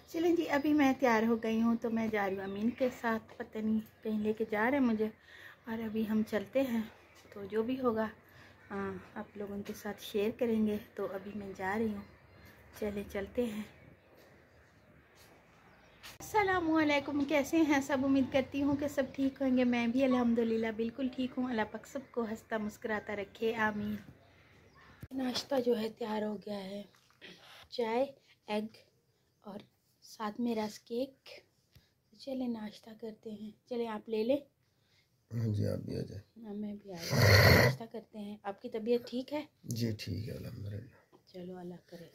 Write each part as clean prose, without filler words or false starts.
चलें जी, अभी मैं तैयार हो गई हूँ तो मैं जा रही हूँ अमीन के साथ, पता नहीं कहीं लेके जा रहे हैं मुझे। और अभी हम चलते हैं तो जो भी होगा आप लोगों के साथ शेयर करेंगे। तो अभी मैं जा रही हूँ, चले चलते हैं। अस्सलामुअलैकुम, कैसे हैं सब? उम्मीद करती हूँ कि सब ठीक होंगे। मैं भी अल्हम्दुलिल्लाह बिल्कुल ठीक हूँ। अल्लाह पाक सबको हंसता मुस्कुराता रखे, आमीन। नाश्ता जो है तैयार हो गया है, चाय, एग और साथ में रस केक। चले नाश्ता करते हैं। चले आप ले लें। हाँ जी, आप भी आ जाए। मैं भी आ जाए, नाश्ता करते हैं। आपकी तबीयत ठीक है? जी ठीक है अल्हम्दुलिल्लाह। चलो अल्लाह करे।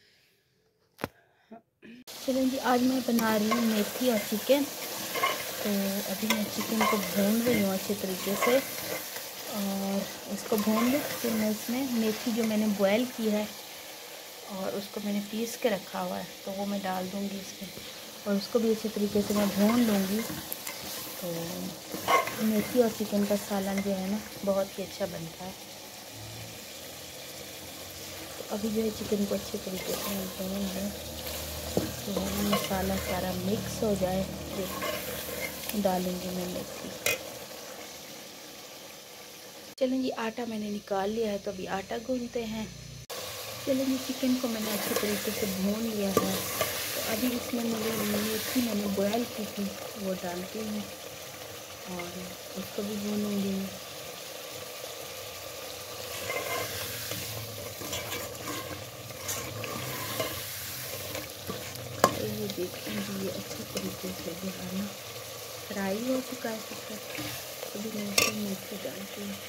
चलें जी, आज मैं बना रही हूँ मेथी और चिकन। तो अभी मैं चिकन को भून रही हूँ अच्छे तरीके से और इसको भून लूँ। फिर मैं इसमें मेथी जो मैंने बॉयल की है और उसको मैंने पीस के रखा हुआ है तो वो मैं डाल दूँगी इसमें और उसको भी अच्छे तरीके से मैं भून लूँगी। तो मेथी और चिकन का सालन जो है ना बहुत ही अच्छा बनता है। तो अभी जो है चिकन को अच्छे तरीके से मैं भून लूँ तो मसाला सारा मिक्स हो जाए, फिर डालूँगी मैं मेथी। चलें जी, आटा मैंने निकाल लिया है तो अभी आटा गूंथते हैं। चलें जी, चिकन को मैंने अच्छे तरीके से भून लिया है तो अभी इसमें मेथी मैंने बॉयल की थी वो डालती हूँ और उसको भी भूनूँगी। तो ये देखें जी, ये अच्छे तरीके से जो है ना फ्राई हो चुका है चिकन। अभी मैं इसमें मेथी डालती हूँ।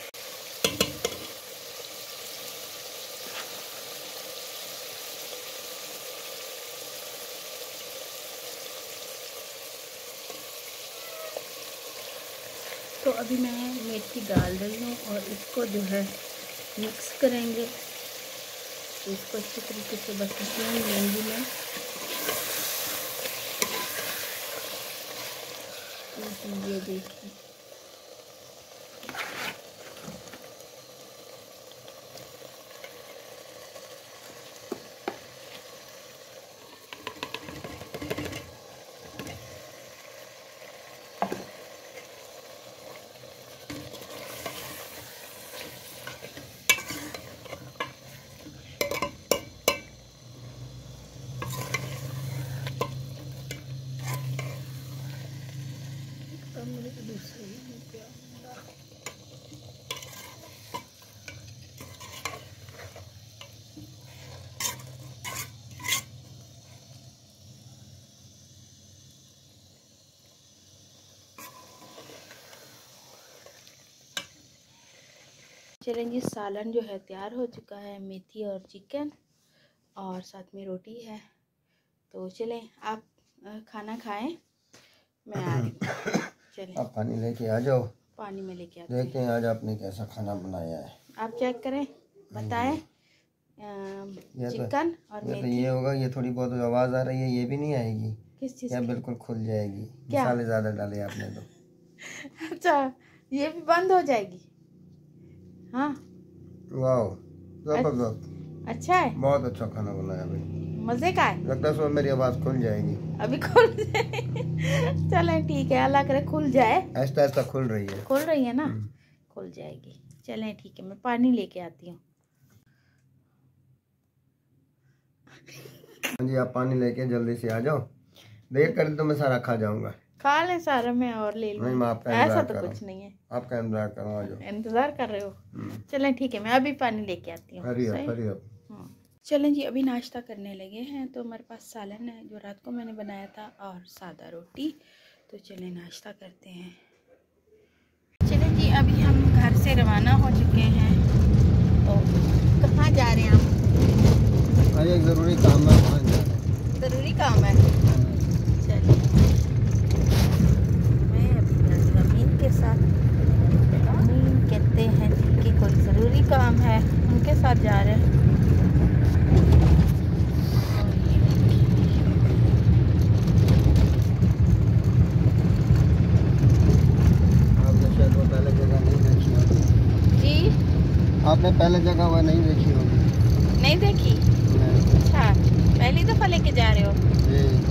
तो अभी मैं मेथी डाल रही हूँ और इसको जो है मिक्स करेंगे। तो इसको अच्छे तरीके से बस भून लूँगी मैं। ये देखिए, चलें जी, सालन जो है तैयार हो चुका है, मेथी और चिकन और साथ में रोटी है। तो चलें आप खाना खाएं, मैं आ रही हूँ। चलें आप पानी लेके आ जाओ। पानी में लेके आते हैं। देखते हैं आज आपने कैसा खाना बनाया है। आप चेक करें, बताएं। चिकन और ये मेथी। तो ये होगा, ये थोड़ी बहुत आवाज़ आ रही है, ये भी नहीं आएगी। किस चीज़ या की? बिल्कुल खुल जाएगी। क्या? मसाले ज़्यादा डाले आपने तो। अच्छा, ये भी बंद हो जाएगी? हाँ, वाह जबरदस्त, अच्छा है, बहुत अच्छा खाना बनाया भाई, मज़े का है। लगता है मेरी आवाज़ खुल जाएगी अभी खुल जाए। चलें ठीक है, अल्लाह करे खुल जाए। ऐसा ऐसा खुल रही है। खुल रही है ना? खुल जाएगी। चलें ठीक है, मैं पानी लेके आती हूँ। हाँ जी, आप पानी लेके जल्दी से आ जाओ। देर कर तो मैं सारा खा जाऊंगा। खा लें सारा, मैं और ले लूँ। नहीं, मैं आपका ऐसा इंतजार तो कुछ नहीं है। आपका इंतजार कर रहा हूँ। इंतजार कर रहे हो? चलें ठीक है, मैं अभी पानी लेके आती हूँ। Hurry up. चलें जी, अभी नाश्ता करने लगे हैं। तो हमारे पास सालन है जो रात को मैंने बनाया था और सादा रोटी। तो चलें नाश्ता करते हैं। चलें जी, अभी हम घर से रवाना हो चुके हैं। तो कहाँ जा रहे हैं आप? अरे एक ज़रूरी काम है, वहाँ जा रहे हैं। ज़रूरी काम है? चलिए, मैं अभी अमीन के साथ, अमीन कहते हैं कि कोई ज़रूरी काम है, उनके साथ जा रहे हैं। आपने पहले जगह वह नहीं देखी होगी। नहीं देखी? अच्छा, पहली दफ़ा लेके जा रहे हो?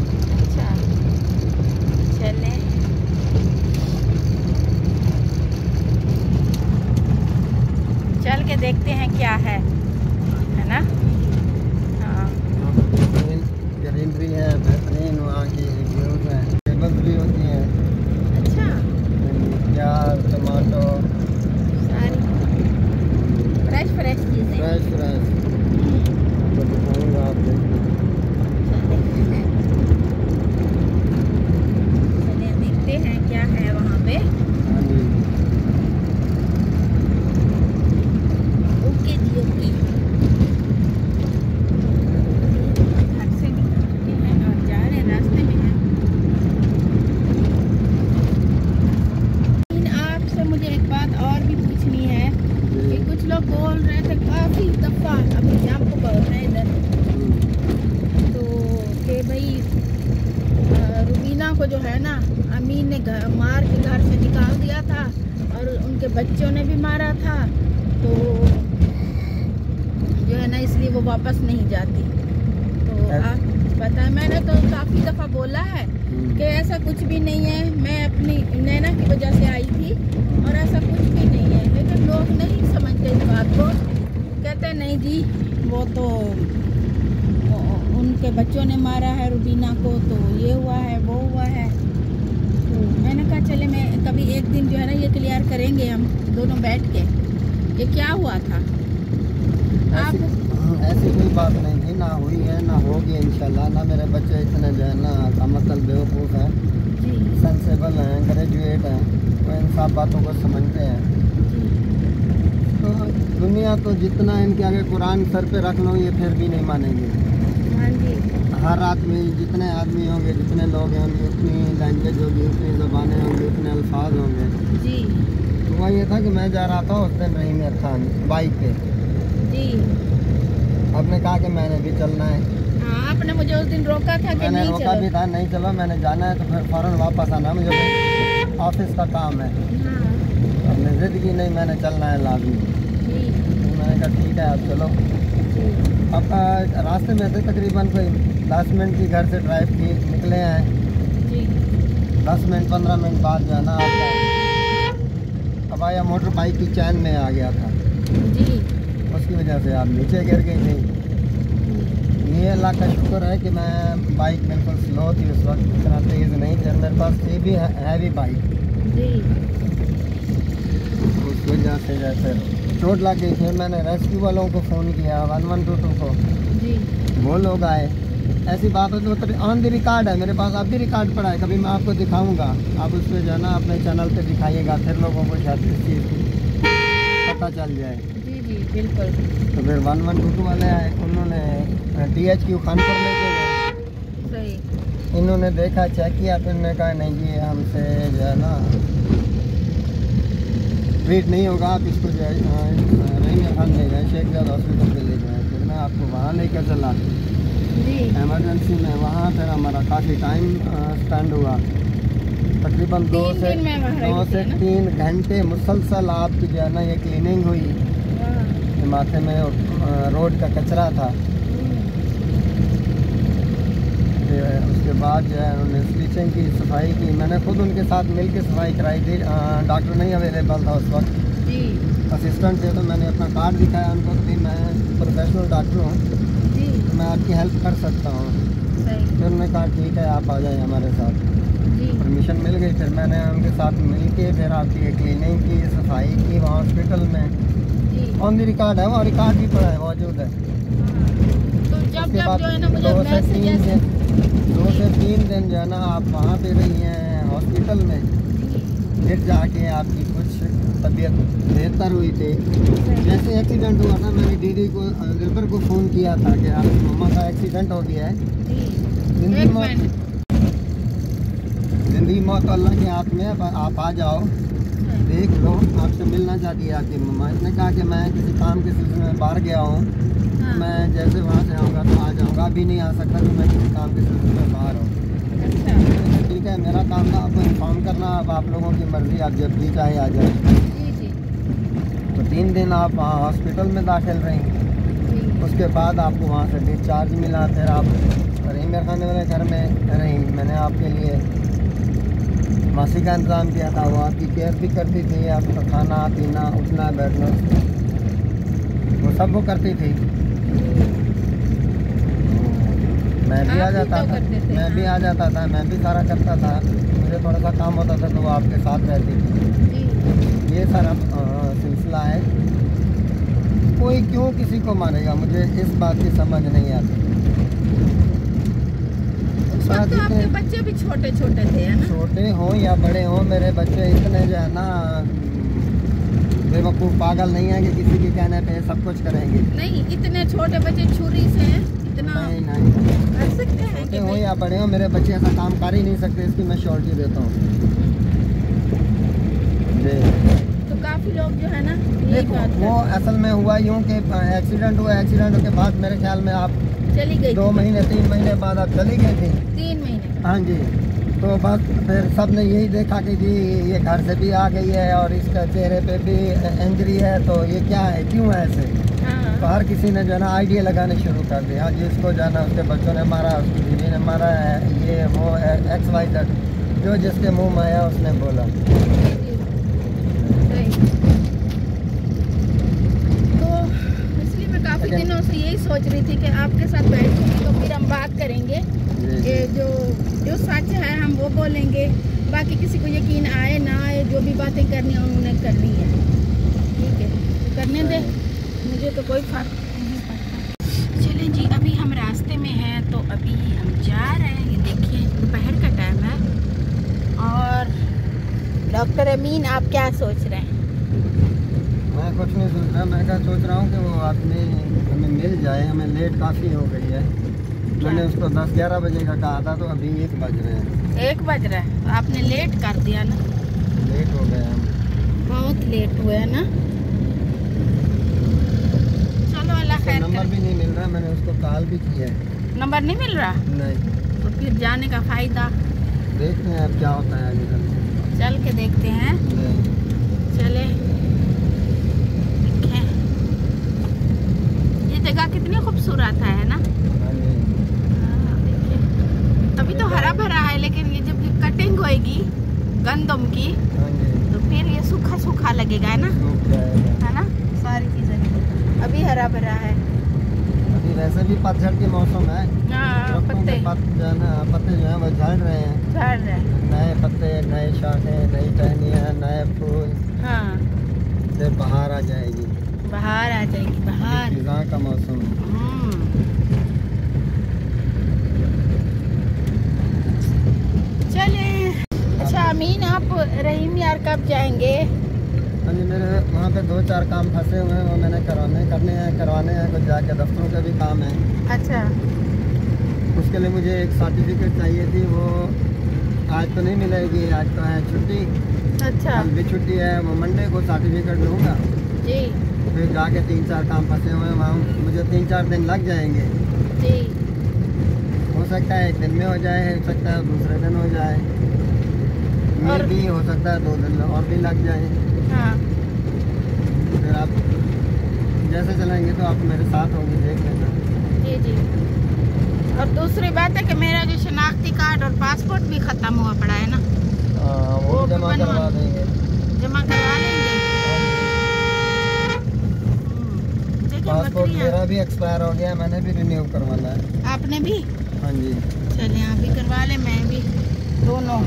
रुबीना को जो है ना अमीन ने मार के घर से निकाल दिया था और उनके बच्चों ने भी मारा था, तो जो है ना इसलिए वो वापस नहीं जाती। तो आप पता है, मैंने तो काफ़ी दफ़ा बोला है कि ऐसा कुछ भी नहीं है, मैं अपनी नैना की वजह से आई थी और ऐसा कुछ भी नहीं है, लेकिन लोग नहीं समझते इस बात को। कहते नहीं जी वो तो उनके बच्चों ने मारा है रुबीना को, तो ये हुआ है वो हुआ है। तो मैंने कहा चले मैं कभी एक दिन जो है ना ये क्लियर करेंगे हम दोनों बैठ के, ये क्या हुआ था। ऐसी कोई बात नहीं थी, ना हुई है ना होगी इंशाल्लाह। ना मेरे बच्चे इतने जो है ना कमतल बेवकूफ़ हैं, सेंसेबल हैं, ग्रेजुएट हैं, वो इन सब बातों को समझते हैं। तो दुनिया तो जितना इनके आगे कुरान सर पे रख लो ये फिर भी नहीं मानेंगे। हर आदमी, जितने आदमी होंगे, जितने लोग होंगे, उतनी लैंग्वेज होगी, उतनी ज़बानें होंगी, उतने अल्फाज होंगे जी। तो वह ये था कि मैं जा रहा था उस दिन रहीम खान बाइक पे जी। आपने कहा कि मैंने भी चलना है। हाँ, आपने मुझे उस दिन रोका था कि मैंने नहीं रोका भी था, नहीं चलो मैंने जाना है, तो फिर फ़ौरन वापस आना, मुझे ऑफिस का काम है। हमने जिद की नहीं मैंने चलना है लाजमी। तो मैंने कहा ठीक है आप चलो। अब रास्ते में थे तकरीबन कोई 10 मिनट की घर से ड्राइव की निकले हैं जी। 10 मिनट 15 मिनट बाद जो है ना आपका अब आया मोटर बाइक की चैन में आ गया था जी। उसकी वजह से आप नीचे गिर गई थी। ये अल्लाह का शुक्र है कि मैं बाइक बिल्कुल स्लो थी उस वक्त, इतना तेज़ नहीं थी, मेरे पास थी भी हैवी बाइक जी। उस वजह से जैसे चोट लग गई। फिर मैंने रेस्क्यू वालों को फ़ोन किया 1122 को जी। वो लोग आए। ऐसी बात हो तो ऑन द रिकॉर्ड है मेरे पास, अब भी रिकॉर्ड पड़ा है, कभी मैं आपको दिखाऊंगा, आप उस पर जाना अपने चैनल पे दिखाइएगा, फिर लोगों को शायद इस चीज़ की पता चल जाए जी जी बिल्कुल। तो फिर 1122 वाले आए, उन्होंने DHQ खानपुर लेके गए सही। इन्होंने देखा चेक किया, फिर उन्होंने कहा नहीं जी हमसे जो है ना ट्रीट नहीं होगा, आप इसको जो है रहीम खान ले गए, शेख जाद हॉस्पिटल पे ले गए। फिर मैं आपको वहाँ लेकर चला एमरजेंसी में, वहाँ फिर हमारा काफ़ी टाइम स्पेंड हुआ, तकरीबन 2 से 3 घंटे मुसलसल आपकी जो है ना ये क्लीनिंग हुई। माथे में रोड का कचरा था, उसके बाद जो है उन्होंने स्टिचिंग की, सफाई की, मैंने खुद उनके साथ मिल के सफाई कराई थी। डॉक्टर नहीं अवेलेबल था उस वक्त जी। असिस्टेंट थे, तो मैंने अपना कार्ड दिखाया उनको कि मैं प्रोफेशनल डॉक्टर हूँ, मैं आपकी हेल्प कर सकता हूँ। फिर उन्होंने कहा ठीक है आप आ जाए हमारे साथ, परमिशन मिल गई। फिर मैंने उनके साथ मिल के फिर आपकी क्लीनिंग की, सफाई की वहाँ हॉस्पिटल में। ऑन द रिकॉर्ड है, वो रिकॉर्ड भी पड़ा है, मौजूद है। तो जब जो है ना मुझे 2 से 3 दिन जो है ना आप वहाँ पे रही हैं हॉस्पिटल में, फिर जाके आपकी कुछ तबीयत बेहतर हुई थी। जैसे एक्सीडेंट हुआ था मैंने दीदी को, दिलबर को फ़ोन किया था कि आपकी मम्मा का एक्सीडेंट हो गया है, जिंदगी मौत अल्लाह के हाथ में, आप आ जाओ देख लो, आपसे मिलना चाहती है आपकी मम्मा। इसने कहा कि मैं किसी काम के सिलसिले में बाहर गया हूँ, मैं जैसे वहाँ से आऊँगा तो आ जाऊँगा, अभी नहीं आ सकता कि मैं किसी काम के सिलसिले में बाहर हूँ। ठीक है, मेरा काम था आपको इन्फॉर्म करना, अब आप लोगों की मर्ज़ी, आप जब भी चाहे आ जाए। तो 3 दिन आप वहाँ हॉस्पिटल में दाखिल रहीं, उसके बाद आपको वहाँ से डिस्चार्ज मिला। फिर आप रहीम खान वाले घर में रहीं, मैंने आपके लिए मासी का इंतज़ाम किया था, वो आपकी केयर भी करती थी, आपका खाना पीना उठना बैठना वो सब वो करती थी। मैं भी आ जाता था, मैं भी सारा करता था, मुझे थोड़ा सा काम होता था तो वो आपके साथ रहती थी। ये सारा सिलसिला है। कोई क्यों किसी को मारेगा, मुझे इस बात की समझ नहीं आती। तो आपके बच्चे भी छोटे छोटे थे है ना? छोटे हों या बड़े हों, मेरे बच्चे इतने जो है ना बेवकूफ़ पागल नहीं है कि किसी के कहने पे सब कुछ करेंगे। नहीं, इतने छोटे बच्चे छुरी से इतना नहीं कर सकते हैं? छोटे हों या बड़े हों, मेरे बच्चे ऐसा काम कर ही नहीं सकते, इसकी मैं श्योरिटी देता हूँ। तो काफ़ी लोग जो है ना देखो वो असल में हुआ यूँ कि एक्सीडेंट हुआ, एक्सीडेंट के बाद मेरे ख्याल में आप चली गई 2 महीने 3 महीने बाद आप चली गई थी। 3 महीने? हाँ जी। तो बस फिर सब ने यही देखा कि जी ये घर से भी आ गई है और इसका चेहरे पे भी इंजरी है, तो ये क्या है, क्यों है ऐसे। तो हर किसी ने जो है ना आइडिया लगाने शुरू कर दिया, जिसको जो है ना उसके बच्चों ने मारा, उसकी बीवी ने मारा है, ये वो XYZ, जो जिसके मुंह में आया उसने बोला। तो इसलिए मैं काफ़ी दिनों से यही सोच रही थी कि आपके साथ बैठूंगी तो फिर हम बात करेंगे, ये जो सच है हम वो बोलेंगे, बाकी किसी को यकीन आए ना आए, जो भी बातें करनी है उन्होंने करनी है, ठीक है, तो करने दे, मुझे तो कोई फर्क नहीं पड़ता। चलें जी, अभी हम रास्ते में हैं, तो अभी हम जा रहे हैं, ये देखिए दोपहर का टाइम है। और डॉक्टर अमीन आप क्या सोच रहे हैं? मैं कुछ नहीं सोच रहा, मैं क्या सोच रहा हूँ कि वो आदमी हमें मिल जाए, हमें लेट काफ़ी हो गई है। मैंने उसको 10-11 बजे का कहा था, तो अभी 1 बज रहे हैं। 1 बज रहा है, तो आपने लेट कर दिया ना, लेट हो गए हम, बहुत लेट हुए है ना। चलो अल्लाह खैर करे। नंबर भी नहीं मिल रहा, मैंने उसको कॉल भी किया है, नंबर नहीं मिल रहा, नहीं। तो फिर जाने का फायदा, देखते हैं अब क्या होता है आगे चल के देखते हैं। चले, देखें ये जगह कितनी खूबसूरत है ना। देखिए अभी तो हरा भरा है, लेकिन ये जब कटिंग होएगी गंदम की तो फिर ये सूखा सूखा लगेगा, है ना, सारी चीजें अभी हरा भरा है। अभी वैसे भी पतझड़ के मौसम है, पत्ते पत्ते जो है वो झड़ रहे हैं, नए पत्ते, नए शाखें, नई टहनियाँ, नए फूल। हाँ, फिर बाहर आ जाएगी, बाहर आ जाएगी, बाहर फिजा का मौसम है। चले। अच्छा अमीन, आप रहीम यार कब जाएंगे? हाँ जी, मेरे वहाँ पे 2-4 काम फंसे हुए हैं, वो मैंने करवाने हैं, कुछ जाके दफ्तरों के भी काम है। अच्छा, उसके लिए मुझे एक सर्टिफिकेट चाहिए थी, वो आज तो नहीं मिलेगी, आज तो है छुट्टी। अच्छा, कल भी छुट्टी है, वो मंडे को सर्टिफिकेट लूँगा जी। फिर जाके 3-4 काम फंसे हुए हैं, वहाँ मुझे 3-4 दिन लग जाएंगे जी। हो सकता है 1 दिन में हो जाए, हो सकता है दूसरे दिन हो जाए, और भी हो सकता है 2 दिन और भी लग जाए। हाँ, फिर आप जैसे चलेंगे तो आप मेरे साथ होंगे, देख लेना। जी जी। और दूसरी बात है कि मेरा जो शनाख्ती कार्ड और पासपोर्ट भी ख़त्म हुआ पड़ा है ना, वो जमा करवा देंगे, जमा करवा लेंगे। पासपोर्ट मेरा भी एक्सपायर हो गया, मैंने भी रिन्यू करवाना है। आपने भी? हाँ जी। चलिए आप भी करवा लें, मैं भी, दोनों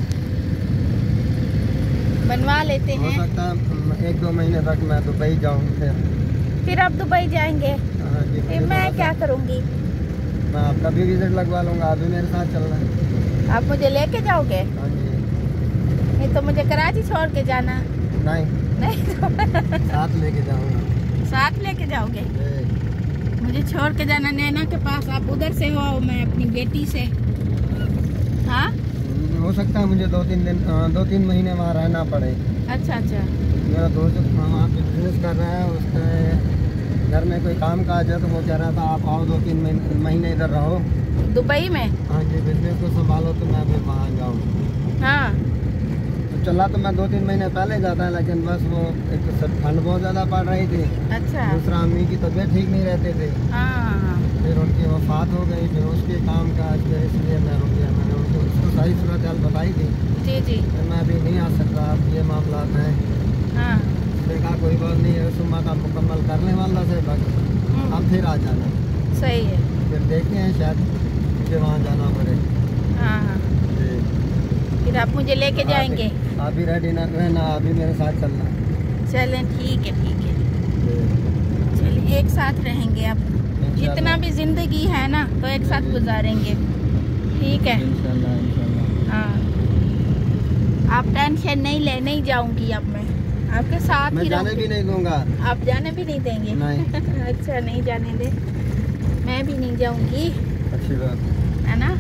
बनवा लेते हैं। हो सकता है 1-2 महीने तक मैं दुबई जाऊँ। फिर आप दुबई जाएंगे? हाँ जी। फिर मैं क्या करूँगी? मैं आपका भी विजिट लगवा लूँगा, आप भी मेरे साथ चलना है। आप मुझे लेके जाओगे? हाँ जी। नहीं तो मुझे कराची छोड़ के जाना? नहीं तो साथ लेके जाऊँगा। साथ लेके जाओगे? मुझे छोड़ के जाना नैना के पास, आप उधर से हो, मैं अपनी बेटी से। हाँ, हो सकता है मुझे 2-3 महीने वहाँ रहना पड़े। अच्छा अच्छा। मेरा दोस्त वहाँ पे बिजनेस कर रहा है, उसके घर में कोई काम काज है, तो वो कह रहा था आप आओ 2-3 महीने इधर रहो दुबई में। हाँ जी, बिजनेस को संभालो, तो मैं फिर वहाँ जाऊँ। हाँ, तो चला तो मैं 2-3 महीने पहले जाता है, लेकिन बस वो एक तो ठंड बहुत ज़्यादा पड़ रही थी, अच्छा। दूसरा अम्मी की तबीयत ठीक नहीं रहती थी, हाँ, फिर उनकी वफात हो गई, फिर उसके काम काज के इसलिए मैं रुक गया। मैंने उसको सही सूरत हाल बताई थी, जी जी। फिर मैं अभी नहीं आ सकता, अब ये मामला है। हाँ, देखा कोई बात नहीं है, सुम्मा का मुकम्मल करने वाला से बस हम फिर आ जाना। सही है। फिर देखते हैं, शायद मुझे वहाँ जाना पड़े। हाँ हाँ, फिर आप मुझे लेके जाएंगे? आप भी रेडी ना रहना, आप भी मेरे साथ चलना। चलें, ठीक है ठीक है, चलिए एक साथ रहेंगे। अब जितना भी जिंदगी है ना, तो एक साथ गुजारेंगे, ठीक है? इंशाल्लाह। हाँ, आप टेंशन नहीं ले, नहीं जाऊंगी अब मैं आपके साथ मैं ही जाने भी नहीं दूंगा। आप जाने भी नहीं देंगे? नहीं। अच्छा, नहीं जाने दे, मैं भी नहीं जाऊंगी, अच्छी बात है ना।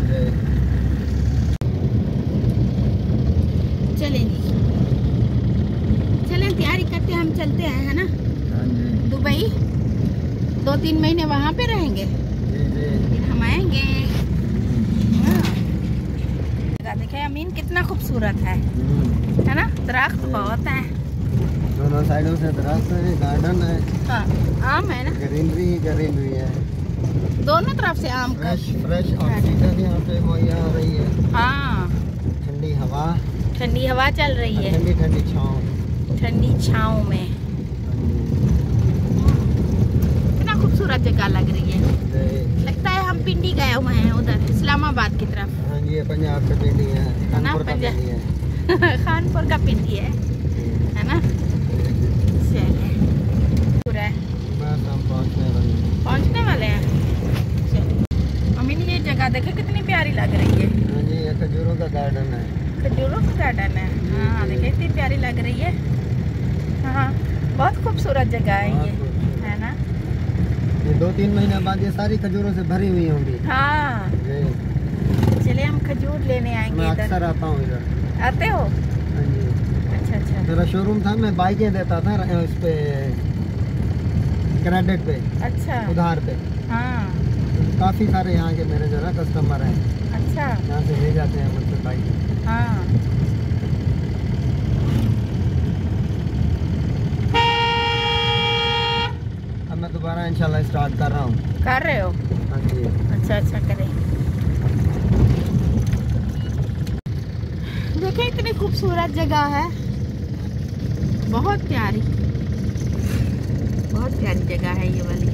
चलें जी, चलें, तैयारी करते हैं, हम चलते हैं, है ना। हाँ जी। दुबई 2-3 महीने वहाँ पे रहेंगे, जी जी। फिर हम आएंगे। हाँ, अमीन कितना खूबसूरत है ना। दरख्त बहुत है, दोनों साइडों से दरख्त है, गार्डन है। हाँ, आम है ना, ग्रीनरी ग्रीनरी है, दोनों तरफ से आम का। फ्रेश ऑक्सीजन यहाँ पे मुहैया हो रही है। हाँ, ठंडी हवा चल रही है, ठंडी छाँव में। कितना खूबसूरत जगह लग रही है, लगता है हम पिंडी गए हुए हैं उधर इस्लामाबाद की तरफ। हाँ जी, पंजाब का पिंडी है, कानपुर का पिंडी है। खानपुर का पिंडी है ना। चलिए, बस हम पहुँचने वाले हैं। अमीन ये जगह देखे कितनी प्यारी लग रही है। हाँ जी, ये खजूरों का गार्डन है। खजूरों का गार्डन है, हाँ देखिए इतनी प्यारी लग रही है। हाँ, बहुत खूबसूरत जगह है ये, है ना। ये 2-3 महीने बाद ये सारी खजूरों से भरी हुई होंगी। हाँ, चलिए हम खजूर लेने आएंगे। मैं अक्सर आता हूँ इधर। आते हो? हाँ जी। अच्छा। मेरा शोरूम था, मैं बाइकें देता था उस पे क्रेडिट पे, अच्छा, उधार पे। हाँ, काफ़ी सारे यहाँ के मेरे जो है कस्टमर हैं। अच्छा, यहाँ से ले जाते हैं मुझसे बाइक। हाँ। अब मैं दोबारा इंशाल्लाह स्टार्ट कर रहा हूँ। कर रहे हो? हाँ जी। अच्छा करें। देखिए इतनी खूबसूरत जगह है, बहुत प्यारी जगह है ये वाली।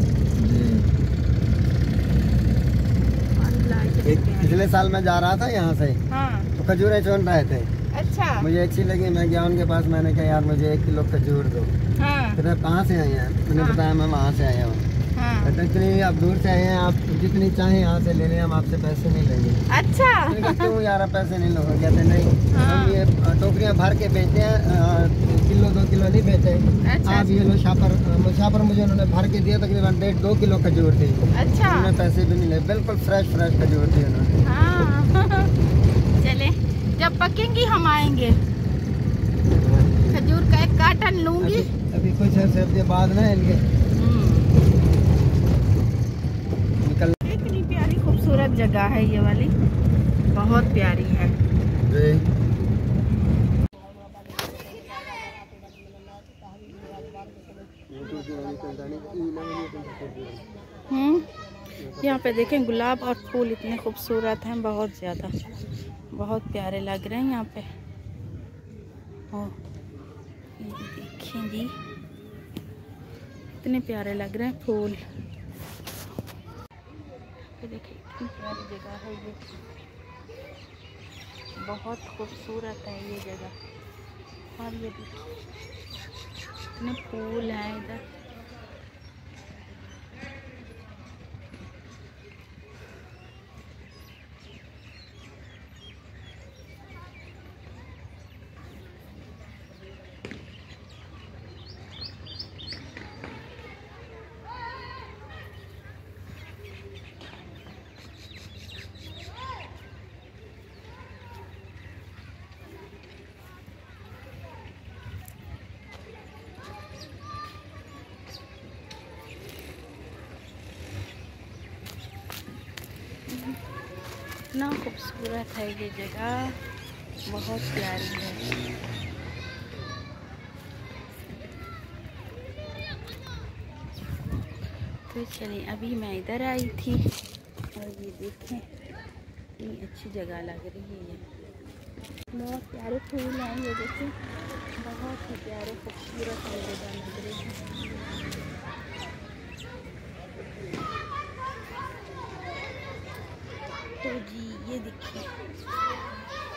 पिछले साल मैं जा रहा था यहाँ से, हाँ, तो खजूरें चुन रहे थे। अच्छा, मुझे अच्छी लगी, मैं गया उनके पास, मैंने कहा यार मुझे 1 किलो खजूर दो। हाँ, फिर कहाँ से आए हैं? मैंने बताया मैं वहाँ से आया हूँ। हाँ, इतनी आप दूर से आए हैं, आप जितनी चाहें यहाँ से ले लें, हम आपसे पैसे नहीं लेंगे। अच्छा, क्यों यार पैसे नहीं लोगे? कहते नहीं, हाँ। हम ये टोकरियाँ भर के बेचते हैं, किलो 2 किलो नहीं बेचते। अच्छा, आप ये लो शापर मुझे उन्होंने भर के दिया, तकरीबन 1.5-2 किलो खजूर थी। अच्छा, उन्होंने पैसे भी नहीं ले, बिल्कुल फ्रेश खजूर थी उन्होंने। हाँ। चले, जब पकेंगी हम आएंगे, खजूर का 1 कार्टन लूंगी। अभी कुछ अर्से के बाद ना इनके इतनी प्यारी खूबसूरत जगह है ये वाली, बहुत प्यारी है। यहाँ पे देखें गुलाब और फूल इतने खूबसूरत हैं, बहुत ज़्यादा, बहुत प्यारे लग रहे हैं यहाँ पे। ओ, ये देखें जी, इतने प्यारे लग रहे हैं फूल। देखिए इतनी प्यारी जगह है ये, बहुत खूबसूरत है ये जगह। और ये देखिए इतने फूल हैं इधर। इतना खूबसूरत है ये जगह, बहुत प्यारी है। तो चलिए, अभी मैं इधर आई थी और ये देखें इतनी अच्छी जगह लग रही है ये, बहुत प्यारे फूल हैं ये देखें, बहुत ही प्यारे खूबसूरत है जगह लग रही है। तो जी ये देखिए